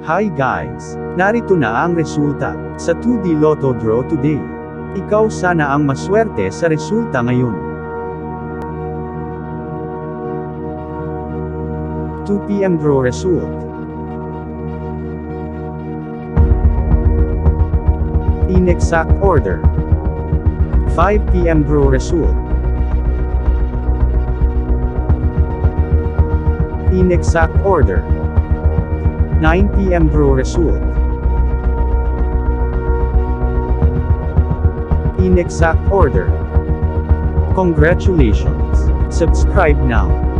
Hi guys! Narito na ang resulta sa 2D Lotto Draw today. Ikaw sana ang maswerte sa resulta ngayon. 2 PM draw result. In exact order. 5 PM draw result. In exact order. 9 PM draw result. In exact order. Congratulations! Subscribe now.